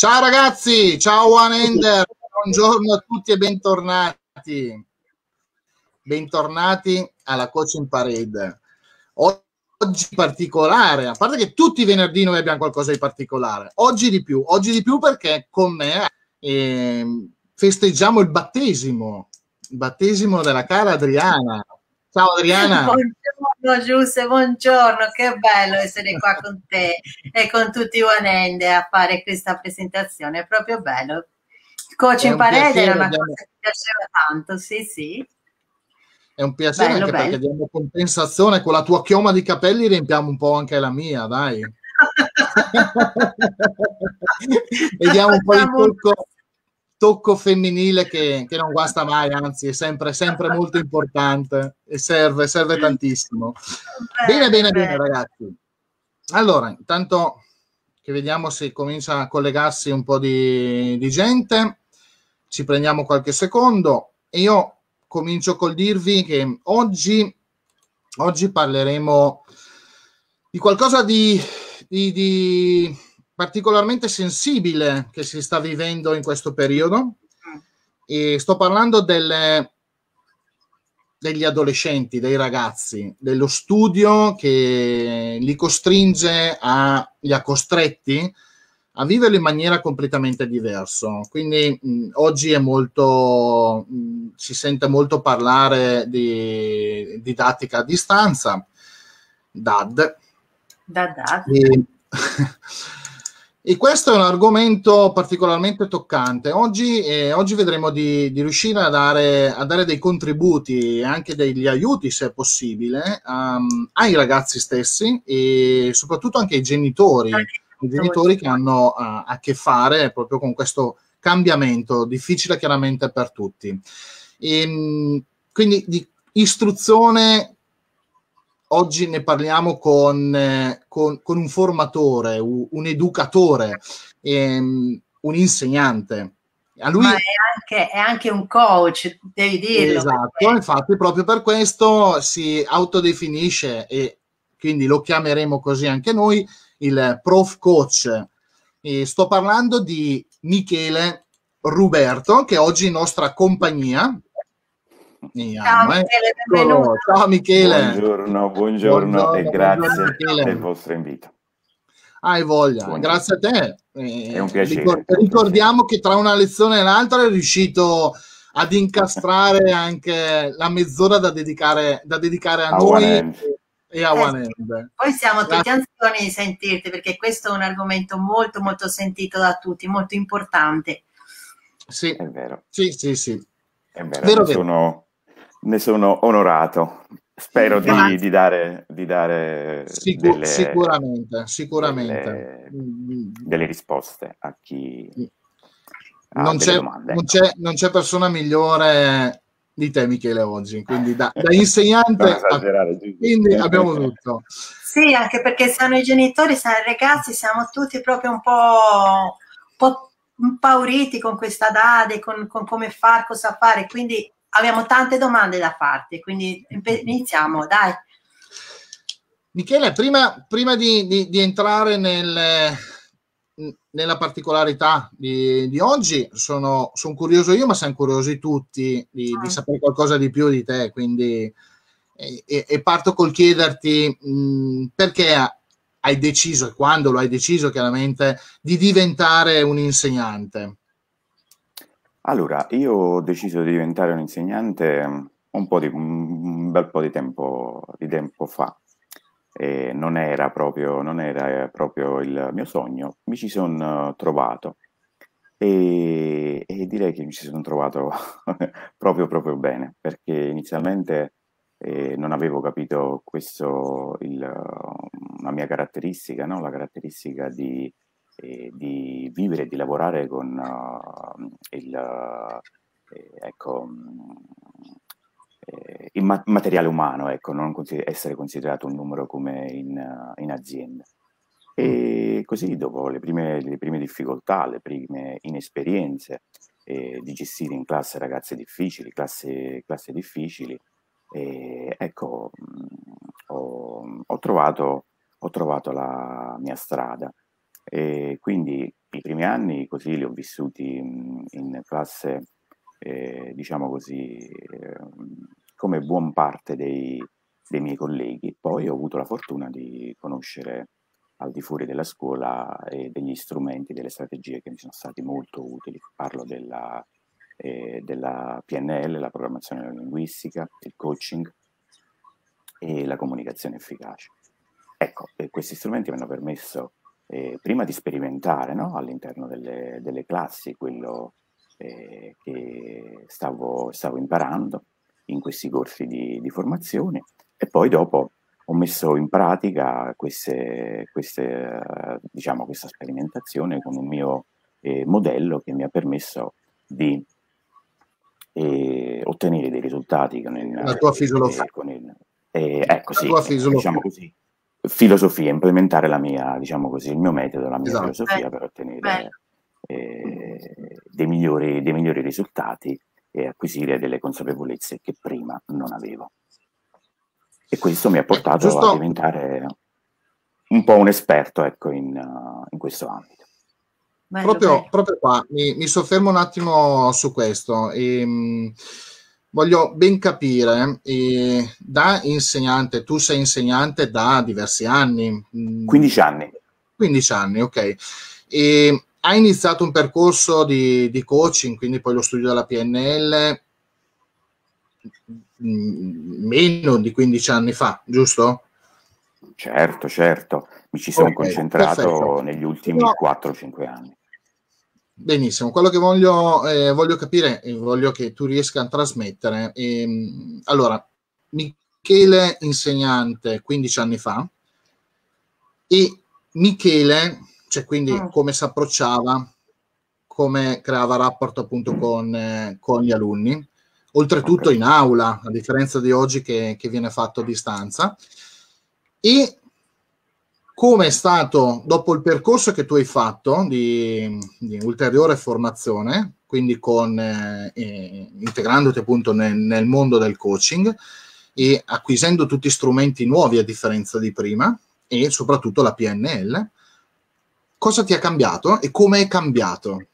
Ciao ragazzi, ciao One Ender, buongiorno a tutti e bentornati. Bentornati alla Coaching Parade. Oggi particolare, a parte che tutti i venerdì noi abbiamo qualcosa di particolare, oggi di più perché con me festeggiamo il battesimo della cara Adriana. Ciao Adriana. Buongiorno Giuseppe, buongiorno, che bello essere qua con te e con tutti i One End a fare questa presentazione, è proprio bello. Il coaching parade era una cosa che mi piaceva tanto, sì, sì. È un piacere bello, anche bello. Perché diamo compensazione, con la tua chioma di capelli riempiamo un po' anche la mia, dai. E diamo un po' di tocco femminile che non guasta mai, anzi è sempre molto importante e serve tantissimo. Bene ragazzi. Allora, intanto che vediamo se comincia a collegarsi un po' di gente, ci prendiamo qualche secondo e io comincio col dirvi che oggi parleremo di qualcosa di particolarmente sensibile che si sta vivendo in questo periodo, e sto parlando degli adolescenti, dei ragazzi, dello studio che li ha costretti a viverlo in maniera completamente diversa. Quindi oggi è molto, si sente molto parlare di didattica a distanza, DAD. E questo è un argomento particolarmente toccante. Oggi vedremo di riuscire a dare dei contributi e anche degli aiuti, se è possibile, ai ragazzi stessi e soprattutto anche ai genitori che hanno a che fare proprio con questo cambiamento, difficile chiaramente per tutti. Quindi di istruzione oggi ne parliamo con un formatore, un educatore, un insegnante. A lui... Ma è anche un coach, devi dirlo. Esatto, infatti proprio per questo si autodefinisce, e quindi lo chiameremo così anche noi, il prof coach. E sto parlando di Michele Ruberto, che oggi è in nostra compagnia. Ciao Michele, benvenuto. Ciao Michele. Buongiorno e grazie del vostro invito. Hai voglia, grazie a te. È un piacere. Ricordiamo che tra una lezione e l'altra è riuscito ad incastrare anche la mezz'ora da dedicare a noi e a One End. Poi siamo tutti ansiosi di sentirti, perché questo è un argomento molto molto sentito da tutti, molto importante. Sì, è vero. Sì. È vero. Ne sono onorato. Spero di dare sicuramente delle risposte a chi non c'è persona migliore di te, Michele, oggi, quindi da insegnante quindi abbiamo tutto. Sì, anche perché siamo i genitori, siamo i ragazzi, siamo tutti proprio un po' impauriti con questa DAD, con come fare, cosa fare, quindi abbiamo tante domande da farti, quindi iniziamo, dai. Michele, prima di entrare nella particolarità di oggi, sono curioso io, ma siamo curiosi tutti di sapere qualcosa di più di te, quindi e parto col chiederti perché hai deciso, e quando lo hai deciso chiaramente, di diventare un insegnante. Allora, io ho deciso di diventare un insegnante un bel po' di tempo fa. Non era proprio il mio sogno, mi ci sono trovato e direi che mi ci sono trovato proprio bene, perché inizialmente non avevo capito una mia caratteristica, no? La caratteristica di vivere e di lavorare con il materiale umano, ecco, non essere considerato un numero come in azienda. E così, dopo le prime difficoltà, le prime inesperienze di gestire in classe ragazze difficili, classi difficili, ecco, ho trovato la mia strada. E quindi i primi anni così li ho vissuti in classe, diciamo così, come buon parte dei miei colleghi. Poi ho avuto la fortuna di conoscere al di fuori della scuola degli strumenti, delle strategie che mi sono stati molto utili. Parlo della PNL, la programmazione linguistica, il coaching e la comunicazione efficace. Ecco, questi strumenti mi hanno permesso prima di sperimentare, no, all'interno delle classi quello che stavo imparando in questi corsi di formazione, e poi dopo ho messo in pratica diciamo, questa sperimentazione con un mio modello che mi ha permesso di ottenere dei risultati La tua filosofia. Ecco, sì, diciamo così, filosofia, implementare la mia, diciamo così, il mio metodo, la mia filosofia per ottenere dei migliori risultati e acquisire delle consapevolezze che prima non avevo. E questo mi ha portato a diventare un po' un esperto, ecco, in questo ambito. Proprio qua mi soffermo un attimo su questo. Voglio ben capire, da insegnante, tu sei insegnante da diversi anni. 15 anni. 15 anni, ok. E hai iniziato un percorso di coaching, quindi poi lo studio della PNL meno di 15 anni fa, giusto? Certo, certo. Mi ci sono concentrato negli ultimi 4-5 anni. Benissimo, quello che voglio capire e voglio che tu riesca a trasmettere. Allora, Michele insegnante 15 anni fa e Michele, cioè quindi come si approcciava, come creava rapport appunto con gli alunni, oltretutto in aula, a differenza di oggi che viene fatto a distanza. E come è stato, dopo il percorso che tu hai fatto di ulteriore formazione, quindi integrandoti appunto nel mondo del coaching e acquisendo tutti strumenti nuovi a differenza di prima, e soprattutto la PNL, cosa ti ha cambiato e come è cambiato?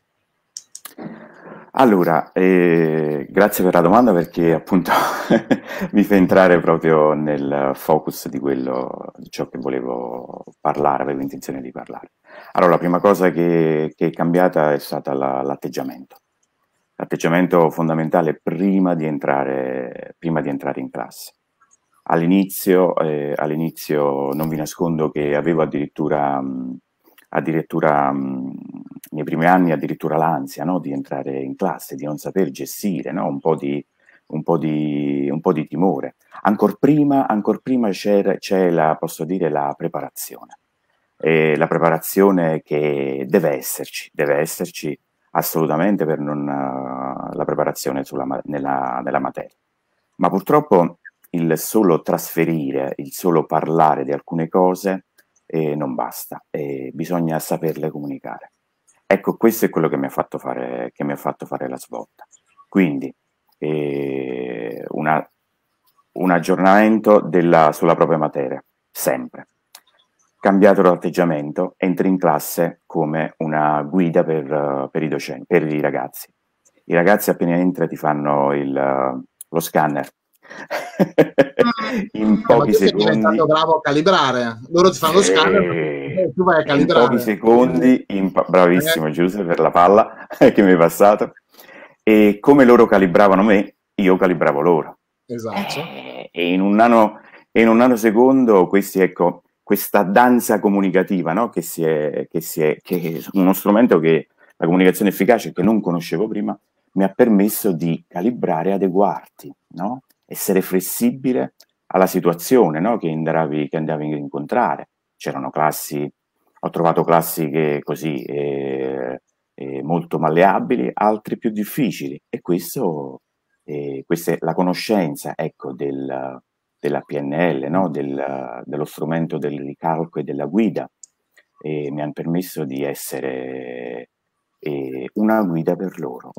Allora, grazie per la domanda, perché appunto mi fa entrare proprio nel focus di ciò che volevo parlare, avevo intenzione di parlare. Allora, la prima cosa che è cambiata è stata l'atteggiamento. L'atteggiamento fondamentale prima di entrare in classe. All'inizio non vi nascondo che avevo addirittura nei primi anni addirittura l'ansia, no, di entrare in classe, di non saper gestire, no, un po' di timore. Ancor prima c'è posso dire, la preparazione. La preparazione che deve esserci assolutamente la preparazione nella materia. Ma purtroppo il solo trasferire, il solo parlare di alcune cose non basta, bisogna saperle comunicare. Ecco, questo è quello che mi ha fatto fare la svolta. Quindi un aggiornamento sulla propria materia, sempre. Cambiato l'atteggiamento, entri in classe come una guida per i docenti, per i ragazzi. I ragazzi appena entri ti fanno lo scanner. In pochi secondi sei diventato bravo a calibrare, loro ti fanno lo scanner e tu vai a calibrare. In pochi secondi, bravissimo Giuseppe per la palla che mi hai passato, e come loro calibravano me, io calibravo loro. Esatto. E in un nanosecondo questa danza comunicativa, no? che è uno strumento che la comunicazione efficace, che non conoscevo prima, mi ha permesso di calibrare e adeguarti, no? Essere flessibile alla situazione, no? che andavi a incontrare. C'erano ho trovato classi che così molto malleabili, altri più difficili, e questa è la conoscenza, ecco, della PNL, no? dello strumento del ricalco e della guida, mi hanno permesso di essere una guida per loro.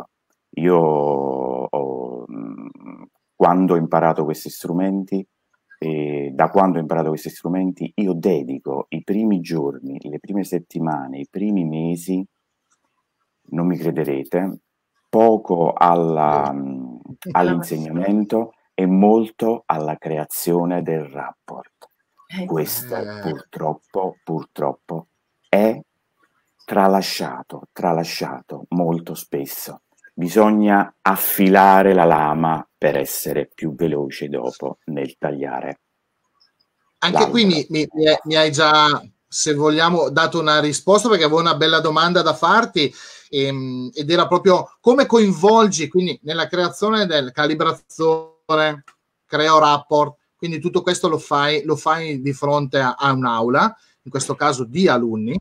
Io quando ho imparato questi strumenti da quando ho imparato questi strumenti, io dedico i primi giorni, le prime settimane, i primi mesi, non mi crederete, poco all'insegnamento e molto alla creazione del rapport. Questo purtroppo è tralasciato molto spesso. Bisogna affilare la lama per essere più veloci dopo nel tagliare. Anche qui mi hai già, se vogliamo, dato una risposta, perché avevo una bella domanda da farti, ed era proprio come coinvolgi, quindi nella creazione del calibrazione, creo rapport, quindi tutto questo lo fai di fronte a un'aula, in questo caso di alunni.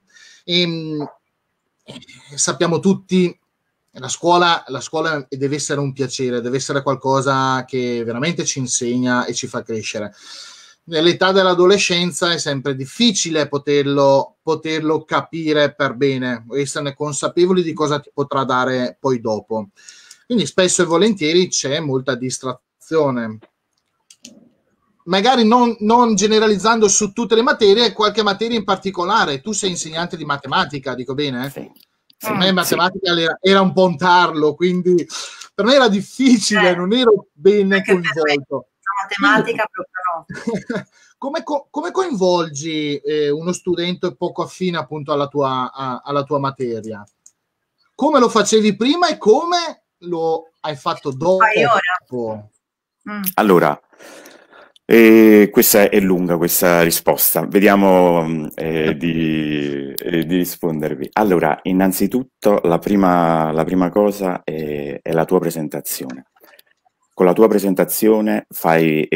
Sappiamo tutti, la scuola deve essere un piacere, deve essere qualcosa che veramente ci insegna e ci fa crescere. Nell'età dell'adolescenza è sempre difficile poterlo capire per bene, esserne consapevoli di cosa ti potrà dare poi dopo. Quindi spesso e volentieri c'è molta distrazione. Magari non generalizzando su tutte le materie, qualche materia in particolare. Tu sei insegnante di matematica, dico bene? Sì. Per me matematica era un po' un tarlo, quindi per me era difficile, non ero bene coinvolto. Matematica proprio no. Come coinvolgi uno studente poco affine appunto alla tua materia? Come lo facevi prima e come lo hai fatto dopo? Allora, questa è lunga questa risposta, vediamo di rispondervi. Allora, innanzitutto la prima cosa è la tua presentazione. Con la tua presentazione fai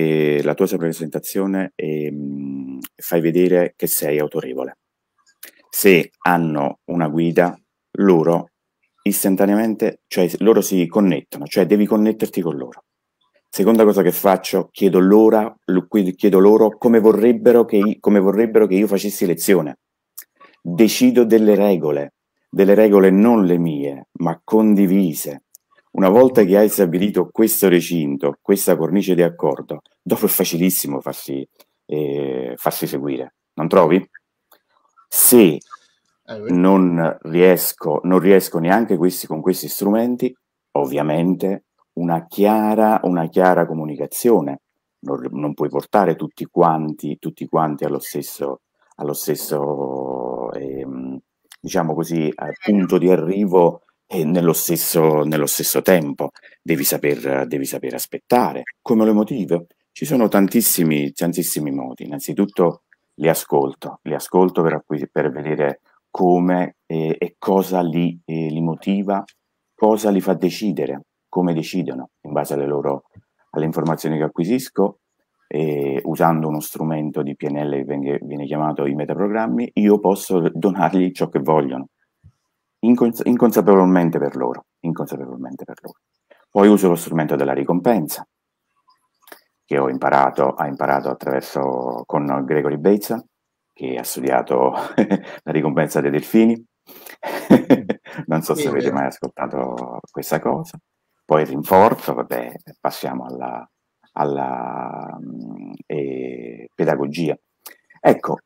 vedere che sei autorevole. Se hanno una guida, loro istantaneamente, cioè loro si connettono, cioè devi connetterti con loro. Seconda cosa che faccio, chiedo loro come vorrebbero che io facessi lezione. Decido delle regole non le mie, ma condivise. Una volta che hai stabilito questo recinto, questa cornice di accordo, dopo è facilissimo farsi seguire, non trovi? Se non riesco neanche con questi strumenti, ovviamente una chiara comunicazione. Non puoi portare tutti quanti allo stesso diciamo così, punto di arrivo e nello stesso tempo. Devi saper aspettare. Come lo motivo? Ci sono tantissimi modi. Innanzitutto li ascolto per vedere come e cosa li motiva, cosa li fa decidere, come decidono in base alle informazioni che acquisisco. Usando uno strumento di PNL che viene chiamato i metaprogrammi, io posso donargli ciò che vogliono, inconsapevolmente per loro. Poi uso lo strumento della ricompensa, che ho imparato con Gregory Bateson, che ha studiato la ricompensa dei delfini. Non so se avete mai ascoltato questa cosa. Poi il rinforzo, vabbè, passiamo alla pedagogia. Ecco,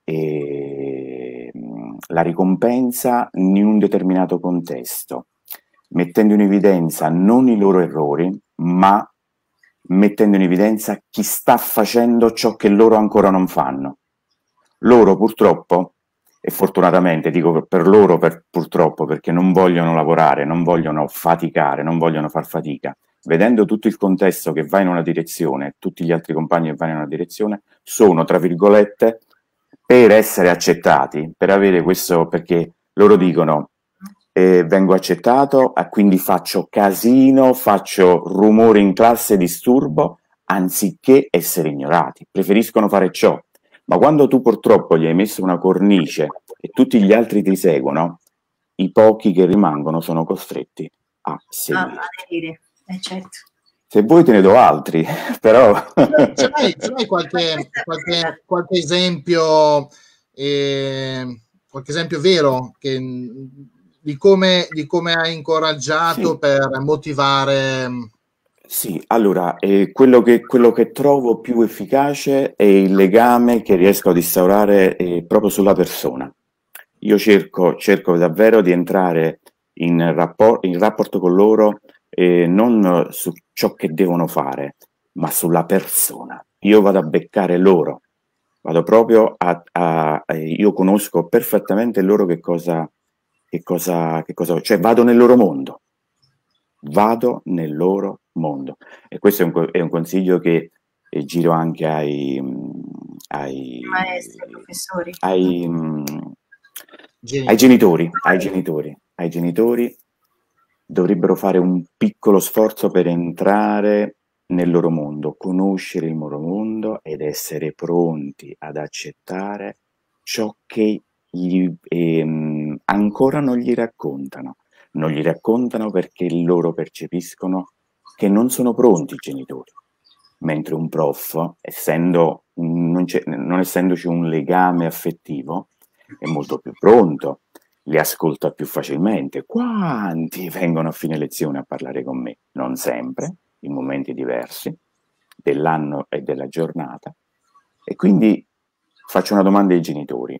la ricompensa in un determinato contesto, mettendo in evidenza non i loro errori, ma mettendo in evidenza chi sta facendo ciò che loro ancora non fanno. Loro purtroppo, e fortunatamente dico per loro purtroppo, perché non vogliono lavorare, non vogliono faticare, non vogliono far fatica, vedendo tutto il contesto che va in una direzione, tutti gli altri compagni che vanno in una direzione, sono, tra virgolette, per essere accettati, per avere questo, perché loro dicono vengo accettato, quindi faccio casino, faccio rumore in classe, disturbo, anziché essere ignorati. Preferiscono fare ciò. Ma quando tu purtroppo gli hai messo una cornice e tutti gli altri ti seguono, i pochi che rimangono sono costretti a seguire. Certo. Se vuoi te ne do altri, però... Ce l'hai qualche esempio, vero di come hai incoraggiato, sì, per motivare Sì, allora, quello che trovo più efficace è il legame che riesco ad instaurare proprio sulla persona. Io cerco davvero di entrare in rapporto con loro, non su ciò che devono fare, ma sulla persona. Io vado a beccare loro, vado proprio io conosco perfettamente loro cioè vado nel loro mondo. Vado nel loro mondo. E questo è un consiglio che giro anche ai Maestri, professori. Ai genitori dovrebbero fare un piccolo sforzo per entrare nel loro mondo, conoscere il loro mondo ed essere pronti ad accettare ciò che ancora non gli raccontano. Non gli raccontano perché loro percepiscono che non sono pronti i genitori, mentre un prof, non essendoci un legame affettivo, è molto più pronto, li ascolta più facilmente. Quanti vengono a fine lezione a parlare con me? Non sempre, in momenti diversi dell'anno e della giornata. E quindi faccio una domanda ai genitori.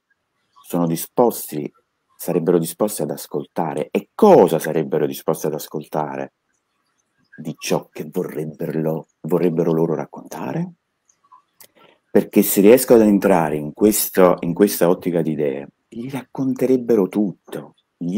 Sarebbero disposti ad ascoltare? E cosa sarebbero disposti ad ascoltare di ciò che vorrebbero loro raccontare? Perché se riesco ad entrare in questa ottica di idee, gli racconterebbero tutto.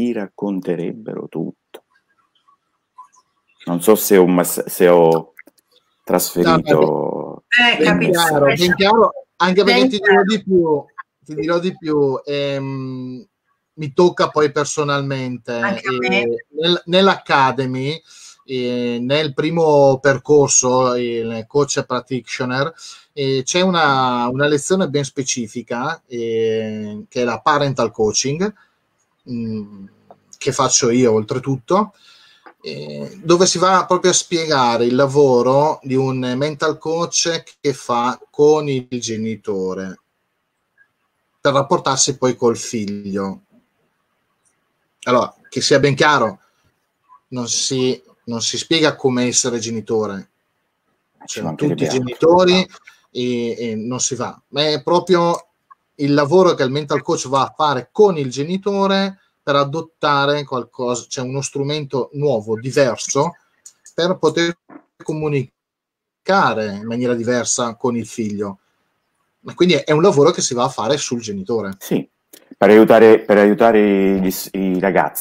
Non so se ho trasferito... Ben chiaro, anche perché ti dirò di più, mi tocca poi personalmente nell'Academy, nel primo percorso, il coach practitioner, c'è una lezione ben specifica che è la parental coaching, che faccio io oltretutto, dove si va proprio a spiegare il lavoro di un mental coach che fa con il genitore per rapportarsi poi col figlio. Allora, che sia ben chiaro, non si spiega come essere genitore, cioè, tutti i genitori e non si va, ma è proprio il lavoro che il mental coach va a fare con il genitore per adottare qualcosa, cioè uno strumento nuovo, diverso, per poter comunicare in maniera diversa con il figlio. Ma quindi è un lavoro che si va a fare sul genitore. Sì, per aiutare i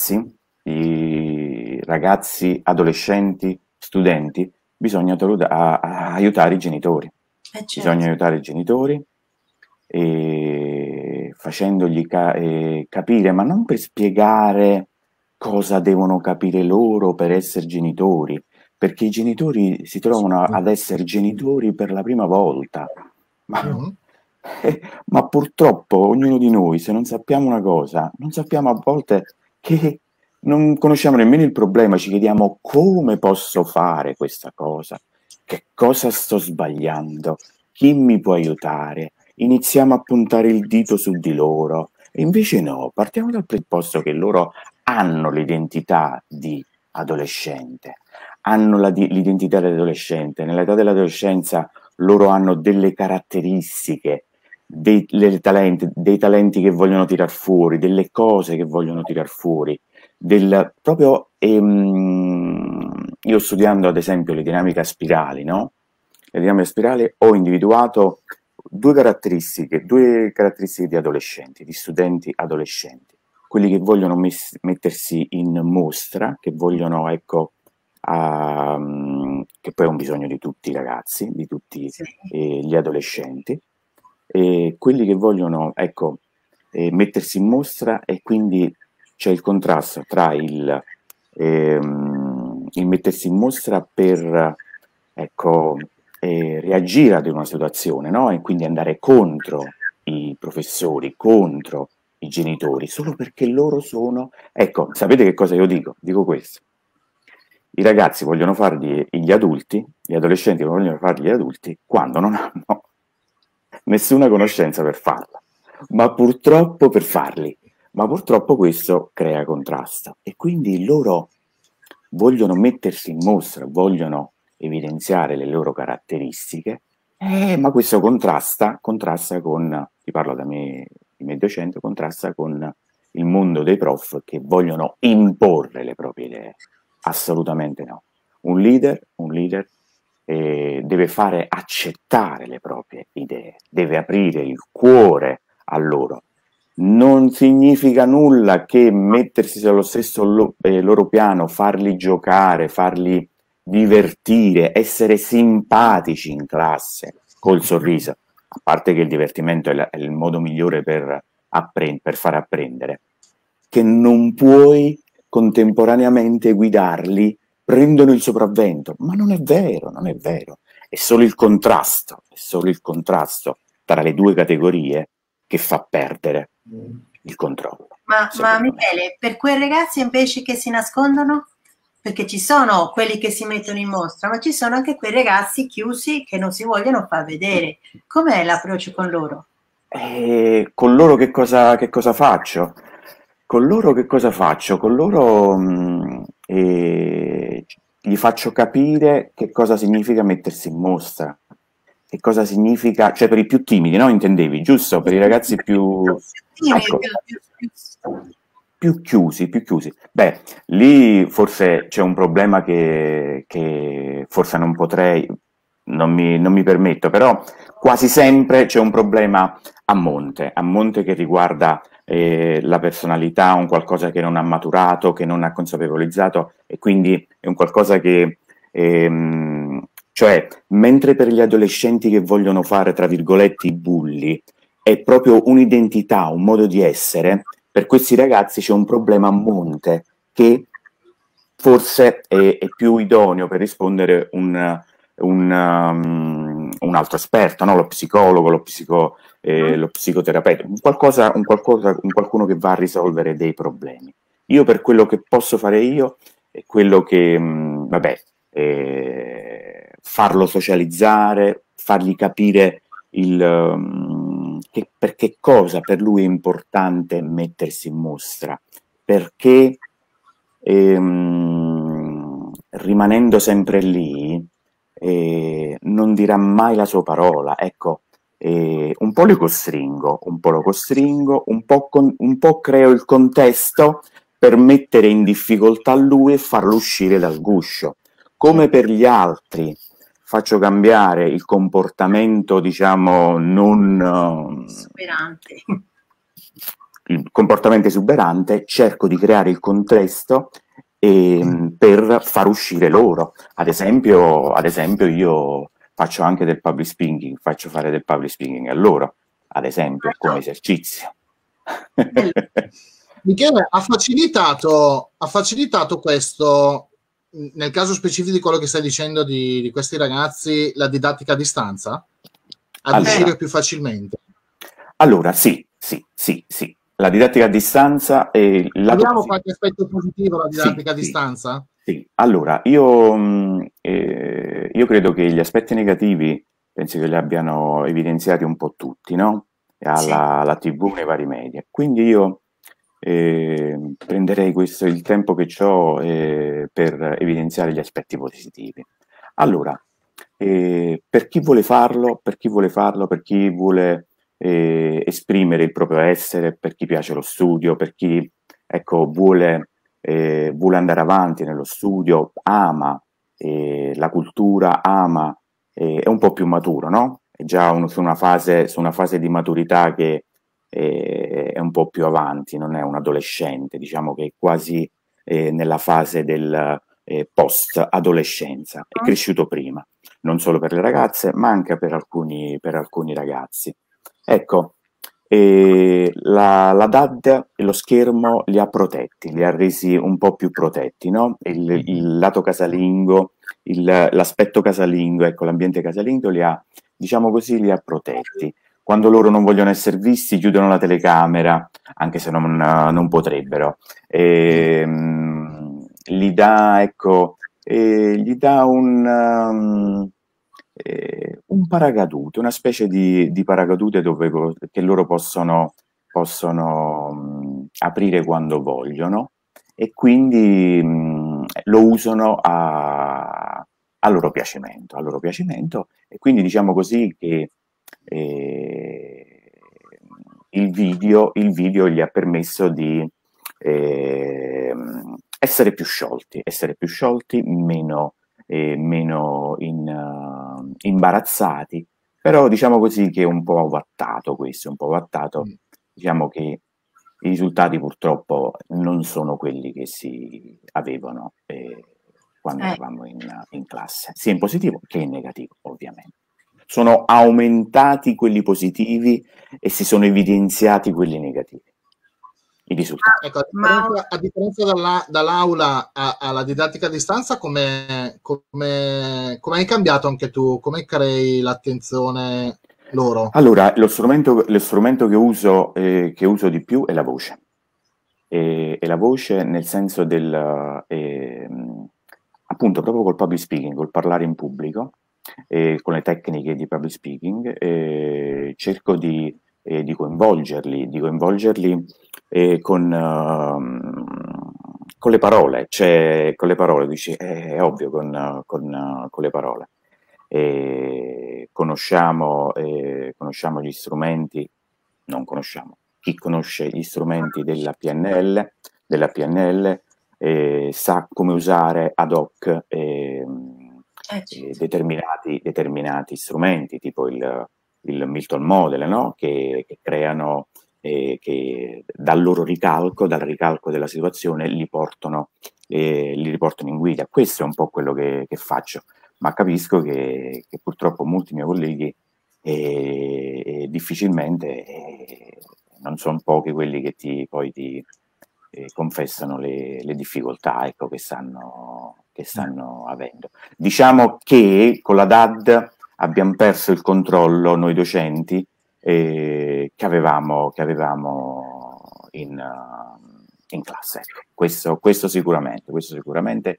ragazzi, adolescenti, studenti, bisogna aiutare i genitori. Certo. Bisogna aiutare i genitori e facendogli capire, ma non per spiegare cosa devono capire loro per essere genitori, perché i genitori si trovano ad essere genitori per la prima volta. Ma purtroppo ognuno di noi, se non sappiamo una cosa, non sappiamo a volte che non conosciamo nemmeno il problema, ci chiediamo come posso fare questa cosa, che cosa sto sbagliando, chi mi può aiutare, iniziamo a puntare il dito su di loro, e invece no, partiamo dal presupposto che loro hanno l'identità di adolescente, hanno l'identità di adolescente, nell'età dell'adolescenza loro hanno delle caratteristiche, dei talenti che vogliono tirar fuori, delle cose che vogliono tirar fuori, io studiando ad esempio le dinamiche spirali, no? Le dinamiche spirali ho individuato due caratteristiche di adolescenti, di studenti adolescenti, quelli che vogliono mettersi in mostra, che vogliono, ecco, che poi è un bisogno di tutti i ragazzi, di tutti gli adolescenti, e quelli che vogliono, ecco, mettersi in mostra, e quindi c'è il contrasto tra il mettersi in mostra per, ecco, reagire ad una situazione, no? E quindi andare contro i professori, contro i genitori, solo perché loro sono... Ecco, sapete che cosa io dico? Dico questo. I ragazzi vogliono farli gli adulti, gli adolescenti vogliono farli gli adulti quando non hanno nessuna conoscenza per farla, ma purtroppo questo crea contrasto, e quindi loro vogliono mettersi in mostra, vogliono evidenziare le loro caratteristiche, ma questo contrasta con, ti parlo da me, i miei docenti, contrasta con il mondo dei prof che vogliono imporre le proprie idee. Assolutamente no. Un leader deve fare accettare le proprie idee, deve aprire il cuore a loro. Non significa nulla che mettersi sullo stesso loro piano, farli giocare, farli divertire, essere simpatici in classe col sorriso, a parte che il divertimento è il modo migliore per far apprendere, che non puoi contemporaneamente guidarli, prendono il sopravvento, ma non è vero, non è vero, è solo il contrasto tra le due categorie che fa perdere il controllo. Ma Michele, per quei ragazzi invece che si nascondono? Perché ci sono quelli che si mettono in mostra, ma ci sono anche quei ragazzi chiusi che non si vogliono far vedere. Com'è l'approccio con loro? Con loro che cosa faccio? Con loro che cosa faccio? Con loro gli faccio capire che cosa significa mettersi in mostra, che cosa significa, cioè per i più timidi, no? Intendevi, giusto? Per i ragazzi più... Ecco, più chiusi. Beh, lì forse c'è un problema che forse non potrei, non mi permetto, però quasi sempre c'è un problema a monte che riguarda la personalità, un qualcosa che non ha maturato, che non ha consapevolizzato, e quindi è un qualcosa che... cioè, mentre per gli adolescenti che vogliono fare, tra virgolette, i bulli, è proprio un'identità, un modo di essere, per questi ragazzi c'è un problema a monte che forse è più idoneo per rispondere un altro esperto, no? Lo psicologo, lo psicoterapeuta, un qualcuno che va a risolvere dei problemi. Io per quello che posso fare io è quello che, farlo socializzare, fargli capire per che cosa per lui è importante mettersi in mostra, perché rimanendo sempre lì non dirà mai la sua parola. Ecco, un po' lo costringo, un po' creo il contesto per mettere in difficoltà lui e farlo uscire dal guscio. Come per gli altri faccio cambiare il comportamento, diciamo, non esuberante. Il comportamento esuberante, cerco di creare il contesto per far uscire loro. Ad esempio io faccio anche del public speaking, faccio fare del public speaking a loro, ad esempio, come esercizio. Michele, ha facilitato questo, nel caso specifico di quello che stai dicendo di questi ragazzi, la didattica a distanza? A uscire più facilmente? Allora, sì. La didattica a distanza è... Abbiamo qualche aspetto positivo alla didattica a distanza? Sì, allora, io credo che gli aspetti negativi, penso che li abbiano evidenziati un po' tutti, no? Alla TV, nei vari media. Quindi io prenderei il tempo che ho per evidenziare gli aspetti positivi. Allora, per chi vuole farlo, per chi vuole esprimere il proprio essere, per chi piace lo studio, per chi vuole andare avanti nello studio, ama la cultura, è un po' più maturo, no? È già su una fase di maturità che è un po' più avanti, non è un adolescente, diciamo che è quasi nella fase del post-adolescenza, è cresciuto prima, non solo per le ragazze, ma anche per alcuni ragazzi. Ecco, la DAD e lo schermo li ha protetti, li ha resi un po' più protetti, no? Il lato casalingo, l'aspetto casalingo, ecco, l'ambiente casalingo li ha, diciamo così, li ha protetti. Quando loro non vogliono essere visti, chiudono la telecamera, anche se non potrebbero. Gli dà un paracadute, una specie di paracadute che loro possono aprire quando vogliono, e quindi lo usano a a loro piacimento, e quindi diciamo così che il video gli ha permesso di essere più sciolti, meno imbarazzati, però diciamo così che è un po' ovattato questo, diciamo che i risultati purtroppo non sono quelli che si avevano quando eravamo in classe, sia in positivo che in negativo, ovviamente. Sono aumentati quelli positivi e si sono evidenziati quelli negativi, i risultati. Ecco, a differenza dall'aula alla didattica a distanza, come hai cambiato anche tu? Come crei l'attenzione loro? Allora, lo strumento che uso di più è la voce. E la voce nel senso appunto proprio col public speaking, col parlare in pubblico, con le tecniche di public speaking, cerco di coinvolgerli con le parole, cioè con le parole, dici, è ovvio, con le parole. Conosciamo gli strumenti, non conosciamo, chi conosce gli strumenti della PNL, sa come usare ad hoc determinati strumenti, tipo il Milton Model, no? che creano, che dal ricalco della situazione li riportano in guida. Questo è un po' quello che faccio, ma capisco che purtroppo molti miei colleghi difficilmente, non sono pochi quelli che poi ti confessano le difficoltà, ecco, che stanno avendo. Diciamo che con la DAD abbiamo perso il controllo noi docenti che avevamo in classe, ecco. Questo sicuramente,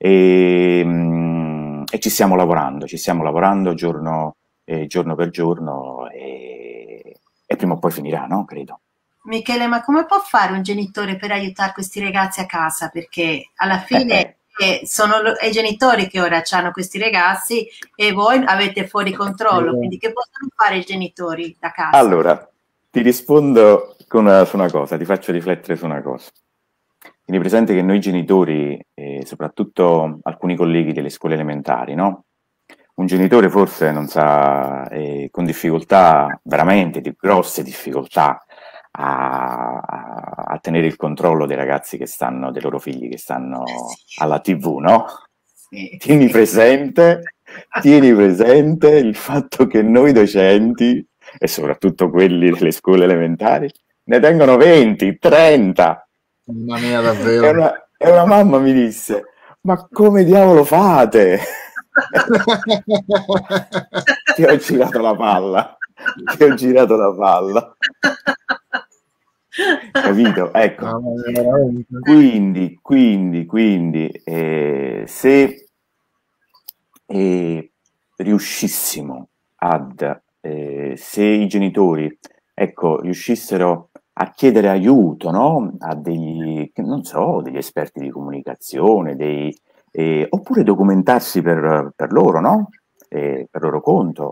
e ci stiamo lavorando giorno per giorno, e prima o poi finirà, no? Credo. Michele, ma come può fare un genitore per aiutare questi ragazzi a casa? Perché alla fine sono i genitori che ora hanno questi ragazzi e voi avete fuori controllo, quindi che possono fare i genitori da casa? Allora, ti rispondo su una cosa, ti faccio riflettere su una cosa. Tieni presente che noi genitori, soprattutto alcuni colleghi delle scuole elementari, no? Un genitore forse non sa, con difficoltà, veramente di grosse difficoltà, a tenere il controllo dei ragazzi dei loro figli che stanno alla TV, no? Sì. Tieni presente il fatto che noi docenti, e soprattutto quelli delle scuole elementari, ne tengono 20, 30. Mamma mia, davvero. E una mamma mi disse: ma come diavolo fate? Ti ho girato la palla. Capito? Ecco. Quindi se riuscissimo se i genitori, ecco, riuscissero a chiedere aiuto, no? A degli esperti di comunicazione, oppure documentarsi per loro, no? Per loro conto,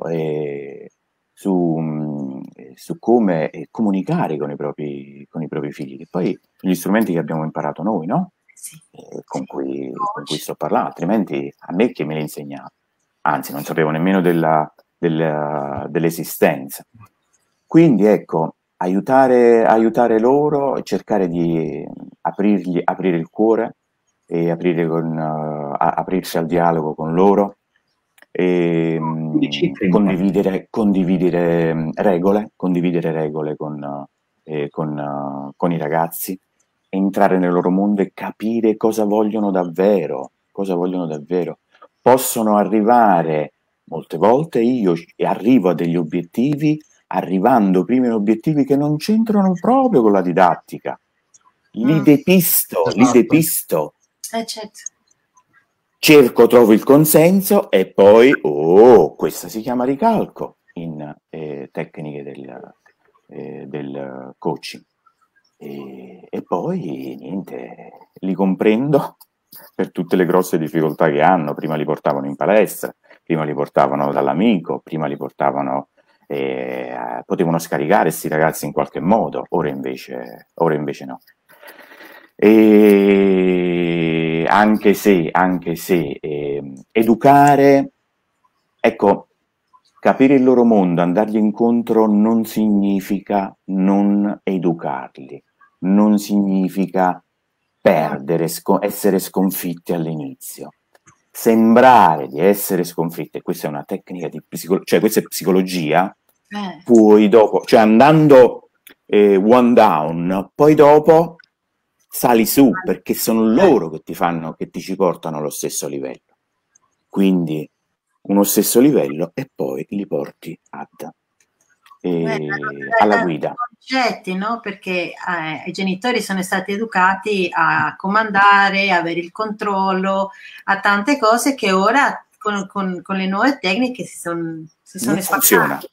su come comunicare con i propri figli, che poi sono gli strumenti che abbiamo imparato noi, no? Sì. Con cui sto parlando, altrimenti a me che me l'ha insegnato? Anzi, non sapevo nemmeno dell'esistenza. Quindi ecco, aiutare loro, cercare di aprire il cuore e aprirsi al dialogo con loro, e condividere regole con i ragazzi, entrare nel loro mondo e capire cosa vogliono davvero. Possono arrivare, molte volte io arrivo a degli obiettivi, arrivando prima in obiettivi che non c'entrano proprio con la didattica. Li depisto. Certo. Cerco, trovo il consenso e poi, questa si chiama ricalco in tecniche del coaching. E poi, niente, li comprendo, per tutte le grosse difficoltà che hanno. Prima li portavano in palestra, prima li portavano dall'amico, prima li portavano, potevano scaricare questi ragazzi in qualche modo, ora invece no. E anche se educare, ecco, capire il loro mondo, andargli incontro non significa non educarli, non significa perdere, essere sconfitti all'inizio. Sembrare di essere sconfitti, questa è una tecnica di cioè questa è psicologia, poi dopo, cioè andando one down, poi dopo sali su, perché sono loro che ti ci portano allo stesso livello. Quindi uno stesso livello e poi li porti alla guida. Concetti, no? Perché i genitori sono stati educati a comandare, avere il controllo, a tante cose che ora con le nuove tecniche si sono spaccate.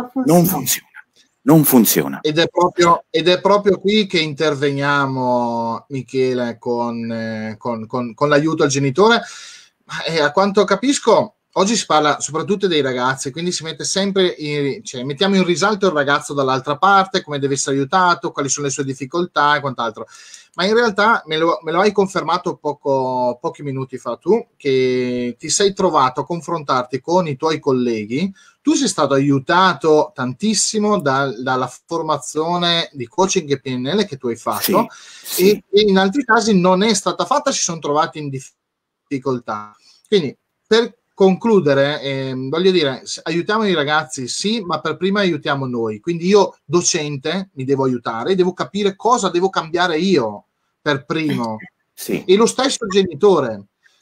Non funziona. Ed è proprio qui che interveniamo, Michele, con l'aiuto al genitore. A quanto capisco, oggi si parla soprattutto dei ragazzi, quindi si mette sempre mettiamo in risalto il ragazzo dall'altra parte, come deve essere aiutato, quali sono le sue difficoltà e quant'altro. Ma in realtà me lo hai confermato pochi minuti fa tu, che ti sei trovato a confrontarti con i tuoi colleghi. Tu sei stato aiutato tantissimo dalla formazione di coaching e PNL che tu hai fatto, sì. E in altri casi non è stata fatta, si sono trovati in difficoltà. Quindi, per concludere, voglio dire, aiutiamo i ragazzi, sì, ma per prima aiutiamo noi. Quindi io, docente, mi devo aiutare, devo capire cosa devo cambiare io per primo. Sì. E lo stesso genitore.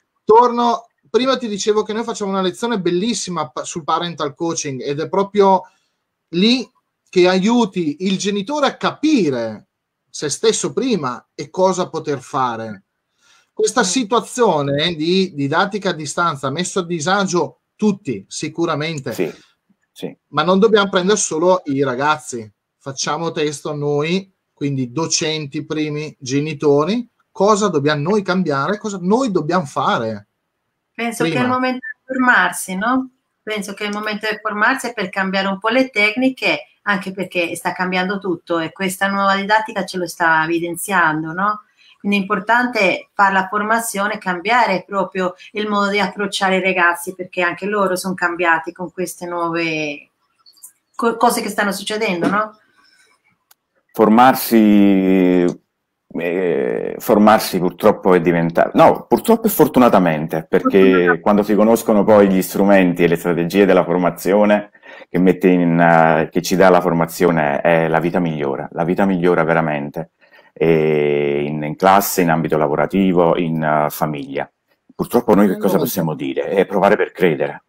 Prima ti dicevo che noi facciamo una lezione bellissima sul parental coaching ed è proprio lì che aiuti il genitore a capire se stesso prima e cosa poter fare. Questa situazione di didattica a distanza ha messo a disagio tutti, sicuramente, sì. Ma non dobbiamo prendere solo i ragazzi. Facciamo testo noi, quindi docenti primi, genitori, cosa dobbiamo noi cambiare, cosa noi dobbiamo fare. Penso che è il momento di formarsi, no? Penso che il momento di formarsi è per cambiare un po' le tecniche, anche perché sta cambiando tutto e questa nuova didattica ce lo sta evidenziando, no? Quindi è importante fare la formazione, cambiare proprio il modo di approcciare i ragazzi, perché anche loro sono cambiati con queste nuove cose che stanno succedendo, no? Formarsi purtroppo è diventato, no, purtroppo e fortunatamente, perché quando si conoscono poi gli strumenti e le strategie della formazione che ci dà la formazione, è la vita migliora veramente, in classe, in ambito lavorativo, in famiglia. Purtroppo noi che cosa possiamo dire? È provare per credere.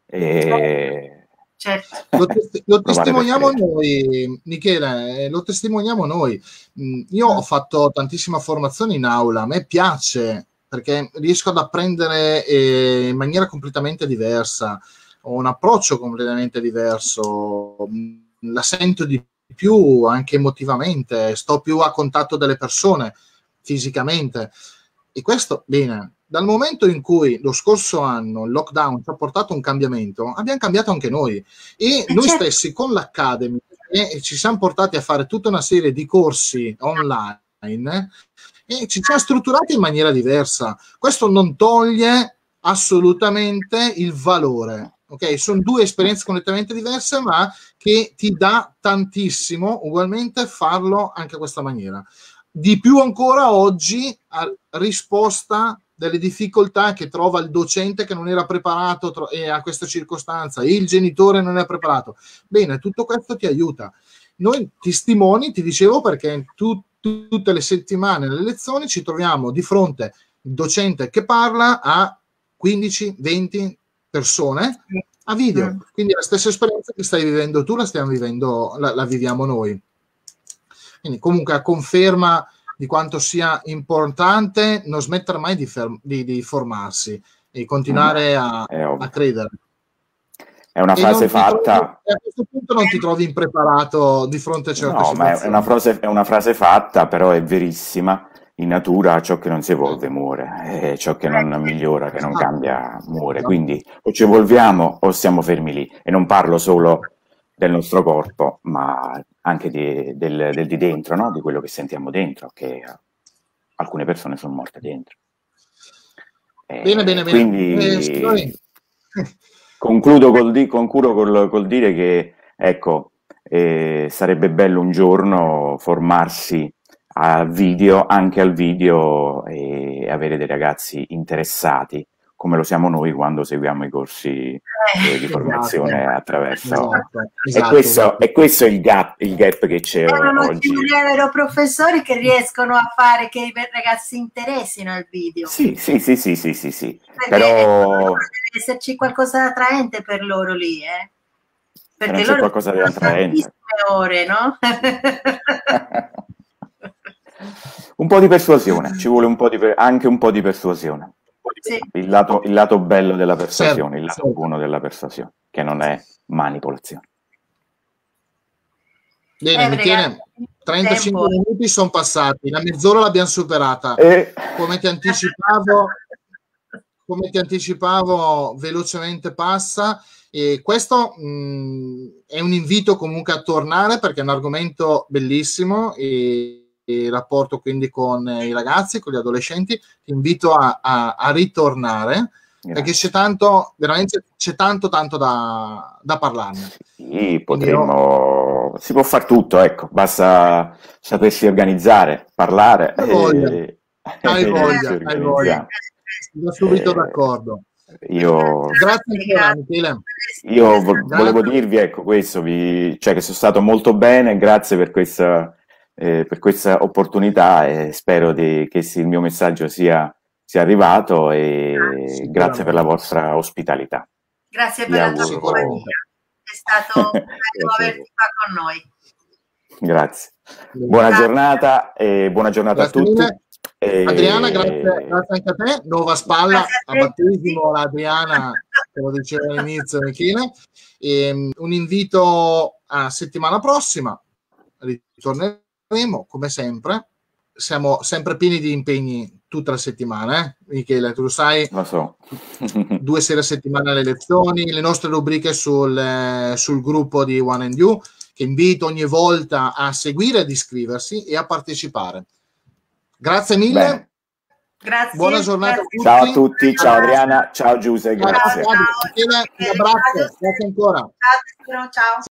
Certo. Lo testimoniamo noi, Michele, lo testimoniamo noi. Io ho fatto tantissima formazione in aula, a me piace perché riesco ad apprendere in maniera completamente diversa, ho un approccio completamente diverso, la sento di più anche emotivamente, sto più a contatto delle persone fisicamente e questo bene. Dal momento in cui lo scorso anno il lockdown ci ha portato un cambiamento, abbiamo cambiato anche noi e noi stessi con l'Academy ci siamo portati a fare tutta una serie di corsi online e ci siamo strutturati in maniera diversa. Questo non toglie assolutamente il valore, ok? Sono due esperienze completamente diverse, ma che ti dà tantissimo ugualmente farlo anche a questa maniera. Di più ancora oggi a risposta delle difficoltà che trova il docente che non era preparato a questa circostanza, il genitore non era preparato. Bene, tutto questo ti aiuta. Noi testimoni, ti dicevo, perché tutte le settimane nelle lezioni ci troviamo di fronte il docente che parla a 15-20 persone a video. Quindi la stessa esperienza che stai vivendo tu la stiamo vivendo, la viviamo noi. Quindi comunque a conferma di quanto sia importante non smettere mai di formarsi e continuare a credere. È una frase fatta. A questo punto non ti trovi impreparato di fronte a certe situazioni. Ma è una frase fatta, però è verissima. in natura ciò che non si evolve muore, ciò che non migliora, che non cambia muore, quindi o ci evolviamo o siamo fermi lì, e non parlo solo del nostro corpo, ma anche del di dentro, no? Di quello che sentiamo dentro, che alcune persone sono morte dentro. Bene. Quindi concludo col dire che, ecco, sarebbe bello un giorno formarsi anche al video, e avere dei ragazzi interessati, come lo siamo noi quando seguiamo i corsi di formazione attraverso... E questo è il gap che c'è oggi. Ci vorrebbero professori che riescono a fare che i ragazzi interessino al video. Sì. Però deve esserci qualcosa di attraente per loro lì, perché c'è loro qualcosa di attraente. Ore, no? Un po' di persuasione, ci vuole anche un po' di persuasione. Sì. Il lato bello della persuasione, il lato buono della persuasione, che non è manipolazione. Bene, Michele, 35 minuti sono passati, la mezz'ora l'abbiamo superata. Come ti anticipavo, velocemente passa. E questo è un invito comunque a tornare, perché è un argomento bellissimo, e il rapporto quindi con i ragazzi, con gli adolescenti. Ti invito a ritornare. Grazie. Perché c'è tanto, veramente c'è tanto da parlarne. Sì, si può far tutto, ecco, basta sapersi organizzare, parlare. Hai voglia. Sono subito d'accordo. Grazie ancora, Michele. Io volevo dirvi, ecco, questo, che sono stato molto bene, grazie per questa opportunità, e spero che il mio messaggio sia arrivato, e grazie per la vostra ospitalità. Grazie per la tua compagnia, è stato bello averti qua con noi. Grazie. Buona giornata, e buona giornata a tutti. Adriana, grazie anche a te. Nuova spalla a battesimo, l'Adriana, te lo dicevo all'inizio, Michele. Un invito a settimana prossima, ritorneremo come sempre. Siamo sempre pieni di impegni tutta la settimana, Michele, tu lo sai. Lo so. 2 sere a settimana le lezioni, le nostre rubriche sul gruppo di One and You, che invito ogni volta a seguire, ad iscriversi e a partecipare. Grazie mille. Bene. Grazie. Buona giornata a tutti. Ciao a tutti, ciao Adriana, ciao Giuseppe, grazie. Un abbraccio, grazie ancora. Ciao.